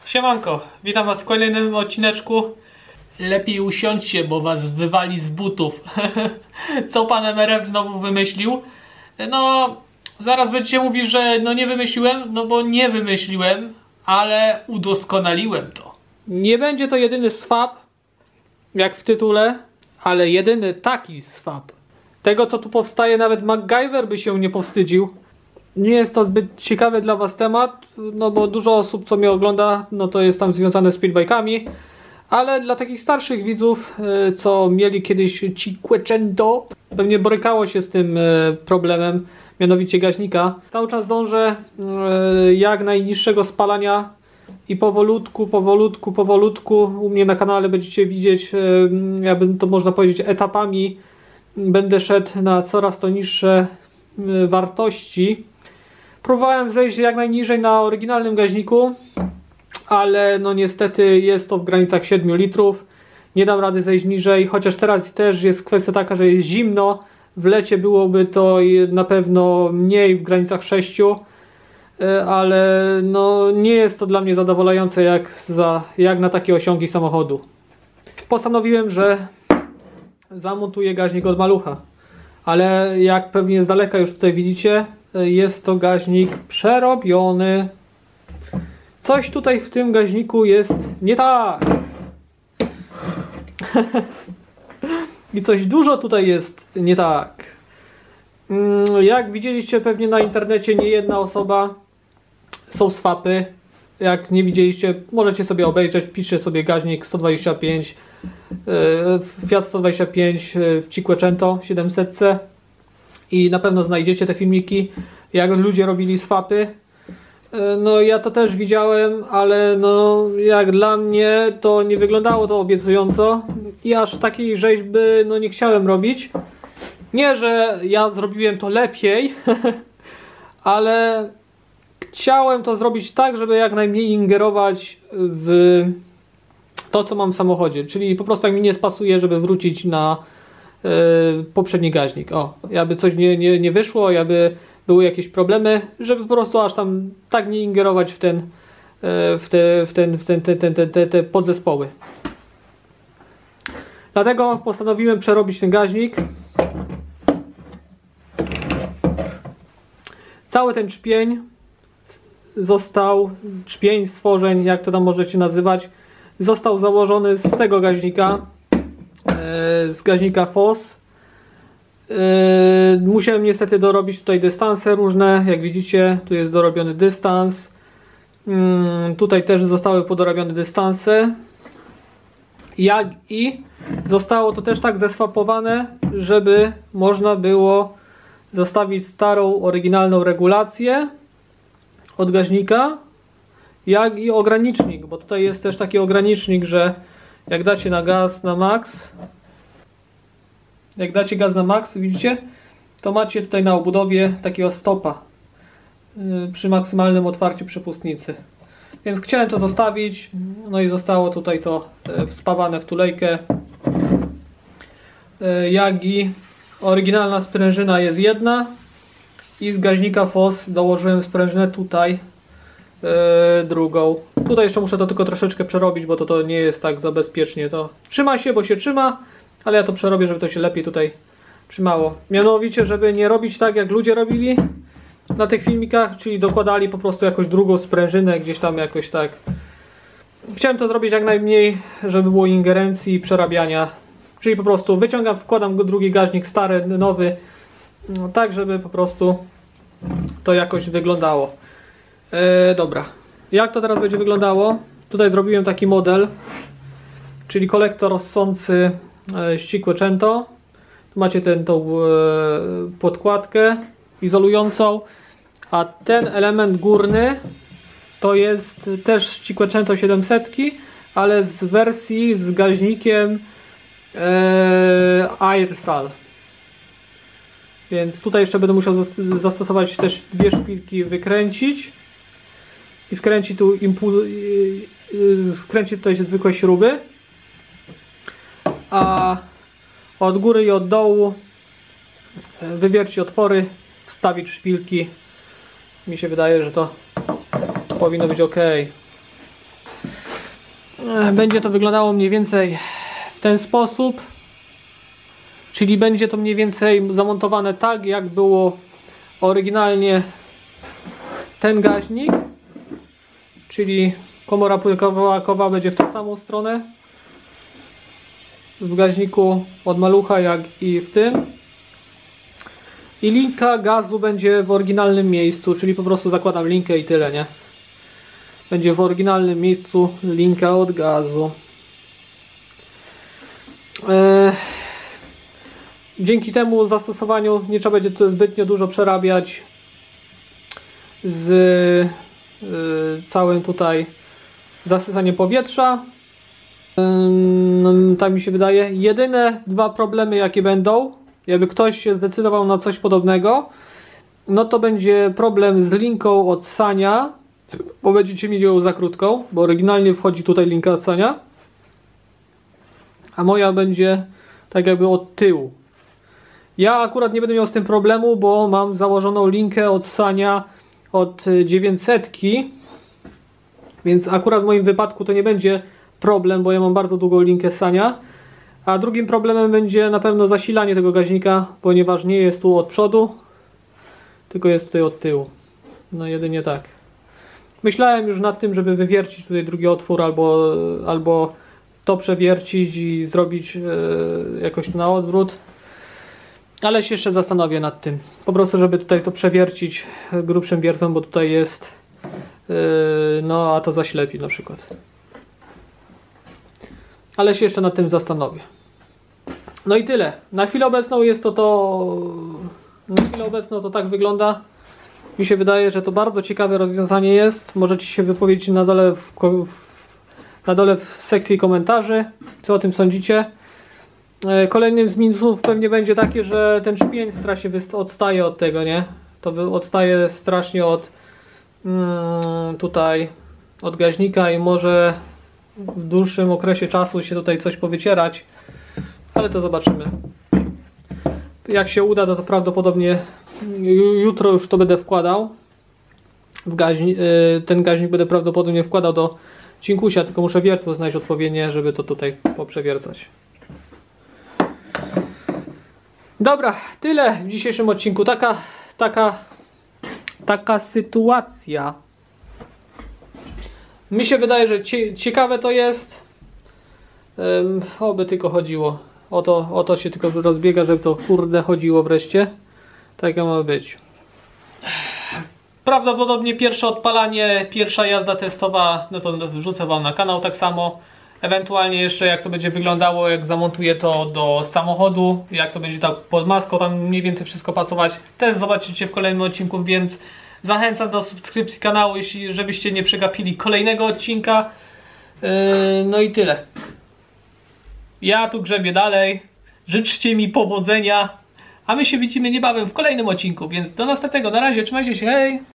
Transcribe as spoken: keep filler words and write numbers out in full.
Siemanko, witam was w kolejnym odcineczku. Lepiej usiądźcie, bo was wywali z butów. Co pan M R F znowu wymyślił? No, zaraz będziecie mówić, że no nie wymyśliłem, no bo nie wymyśliłem, ale udoskonaliłem to. Nie będzie to jedyny swap, jak w tytule, ale jedyny taki swap. Tego, co tu powstaje, nawet MacGyver by się nie powstydził. Nie jest to zbyt ciekawy dla was temat, no bo dużo osób, co mnie ogląda, no to jest tam związane z speedbike'ami, ale dla takich starszych widzów, co mieli kiedyś Cinquecento, pewnie borykało się z tym problemem, mianowicie gaźnika. Cały czas dążę jak najniższego spalania i powolutku, powolutku, powolutku, u mnie na kanale będziecie widzieć, jakby to można powiedzieć, etapami będę szedł na coraz to niższe wartości. Próbowałem zejść jak najniżej na oryginalnym gaźniku, ale no niestety jest to w granicach siedmiu litrów. Nie dam rady zejść niżej, chociaż teraz też jest kwestia taka, że jest zimno. W lecie byłoby to na pewno mniej, w granicach sześciu, ale no nie jest to dla mnie zadowalające jak, za, jak na takie osiągi samochodu. Postanowiłem, że zamontuję gaźnik od malucha, ale jak pewnie z daleka już tutaj widzicie, jest to gaźnik przerobiony. Coś tutaj w tym gaźniku jest nie tak. I coś dużo tutaj jest nie tak. Jak widzieliście pewnie na internecie, nie jedna osoba, są swapy. Jak nie widzieliście, możecie sobie obejrzeć, piszcie sobie gaźnik sto dwadzieścia pięć, Fiat sto dwadzieścia pięć w Cinquecento siedemset i na pewno znajdziecie te filmiki, jak ludzie robili swapy. No ja to też widziałem, ale no jak dla mnie to nie wyglądało to obiecująco i aż takiej rzeźby no nie chciałem robić. Nie, że ja zrobiłem to lepiej, ale chciałem to zrobić tak, żeby jak najmniej ingerować w to, co mam w samochodzie, czyli po prostu jak mi nie spasuje, żeby wrócić na yy, poprzedni gaźnik. O, jakby coś nie, nie, nie wyszło, jakby były jakieś problemy, żeby po prostu aż tam tak nie ingerować w ten, yy, w te, w ten, w ten, te, te, te, te, te podzespoły. Dlatego postanowiłem przerobić ten gaźnik. Cały ten czpień został, czpień, stworzeń, jak to tam możecie nazywać, został założony z tego gaźnika, z gaźnika F O S. Musiałem niestety dorobić tutaj dystanse różne, jak widzicie, tu jest dorobiony dystans. Tutaj też zostały podorabione dystanse. Jak i zostało to też tak zeswapowane, żeby można było zostawić starą, oryginalną regulację od gaźnika, jak i ogranicznik, bo tutaj jest też taki ogranicznik, że jak dacie na gaz na max, jak dacie gaz na max, widzicie, to macie tutaj na obudowie takiego stopa yy, przy maksymalnym otwarciu przepustnicy. Więc chciałem to zostawić, no i zostało tutaj to yy, wspawane w tulejkę. Yy, jak i oryginalna sprężyna jest jedna i z gaźnika F O S dołożyłem sprężynę tutaj Yy, drugą. Tutaj jeszcze muszę to tylko troszeczkę przerobić, bo to, to nie jest tak za bezpiecznie. To trzyma się, bo się trzyma, ale ja to przerobię, żeby to się lepiej tutaj trzymało. Mianowicie, żeby nie robić tak, jak ludzie robili na tych filmikach, czyli dokładali po prostu jakąś drugą sprężynę gdzieś tam jakoś tak. Chciałem to zrobić jak najmniej, żeby było ingerencji i przerabiania. Czyli po prostu wyciągam, wkładam go drugi gaźnik, stary, nowy, no, tak żeby po prostu to jakoś wyglądało. E, dobra, jak to teraz będzie wyglądało? Tutaj zrobiłem taki model, czyli kolektor rozsący z Cinquecento. Tu macie tę tą e, podkładkę izolującą, a ten element górny to jest też Cinquecento siedemset, ale z wersji z gaźnikiem e, Airsal. Więc tutaj jeszcze będę musiał zastosować też dwie szpilki, wykręcić i wkręcić tu impul, wkręcić tutaj zwykłe śruby, a od góry i od dołu wywiercić otwory, wstawić szpilki. Mi się wydaje, że to powinno być ok. Będzie to wyglądało mniej więcej w ten sposób. Czyli będzie to mniej więcej zamontowane tak, jak było oryginalnie ten gaźnik. Czyli komora płykowa będzie w tą samą stronę. W gaźniku od malucha, jak i w tym. I linka gazu będzie w oryginalnym miejscu, czyli po prostu zakładam linkę i tyle, nie? Będzie w oryginalnym miejscu linka od gazu. Eee, dzięki temu zastosowaniu nie trzeba będzie tu zbytnio dużo przerabiać z yy, całym tutaj zasysaniem powietrza. Yy, tak mi się wydaje. Jedyne dwa problemy, jakie będą, jakby ktoś się zdecydował na coś podobnego, no to będzie problem z linką od ssania, bo będziecie mieli ją za krótką, bo oryginalnie wchodzi tutaj linka od ssania, a moja będzie tak jakby od tyłu. Ja akurat nie będę miał z tym problemu, bo mam założoną linkę od ssania od dziewięćsetki, więc akurat w moim wypadku to nie będzie problem, bo ja mam bardzo długą linkę ssania. A drugim problemem będzie na pewno zasilanie tego gaźnika, ponieważ nie jest tu od przodu, tylko jest tutaj od tyłu. No jedynie tak. Myślałem już nad tym, żeby wywiercić tutaj drugi otwór, albo, albo to przewiercić i zrobić yy, jakoś na odwrót. Ale się jeszcze zastanowię nad tym. Po prostu, żeby tutaj to przewiercić grubszym wiertą, bo tutaj jest yy, no a to zaślepi na przykład. Ale się jeszcze nad tym zastanowię. No i tyle. Na chwilę obecną jest to to... Na chwilę obecną to tak wygląda. Mi się wydaje, że to bardzo ciekawe rozwiązanie jest. Możecie się wypowiedzieć na dole w, na dole w sekcji komentarzy, co o tym sądzicie. Kolejnym z minusów pewnie będzie takie, że ten szpień strasznie odstaje od tego, nie? To odstaje strasznie od mm, tutaj od gaźnika i może w dłuższym okresie czasu się tutaj coś powycierać, ale to zobaczymy. Jak się uda, to, to prawdopodobnie jutro już to będę wkładał w gaźnik. Ten gaźnik będę prawdopodobnie wkładał do cinkusia, tylko muszę wiertło znaleźć odpowiednie, żeby to tutaj poprzewiercać. Dobra, tyle w dzisiejszym odcinku. Taka, taka, taka sytuacja. Mi się wydaje, że ciekawe to jest. Um, oby tylko chodziło. O to, o to się tylko rozbiega, żeby to kurde chodziło wreszcie. Tak ma być. Prawdopodobnie pierwsze odpalanie, pierwsza jazda testowa, no to wrzucę wam na kanał tak samo. Ewentualnie jeszcze jak to będzie wyglądało, jak zamontuję to do samochodu, jak to będzie tak pod maską, tam mniej więcej wszystko pasować. Też zobaczycie w kolejnym odcinku, więc zachęcam do subskrypcji kanału, jeśli, żebyście nie przegapili kolejnego odcinka. Yy, no i tyle. Ja tu grzebię dalej. Życzcie mi powodzenia. A my się widzimy niebawem w kolejnym odcinku, więc do następnego. Na razie, trzymajcie się, hej!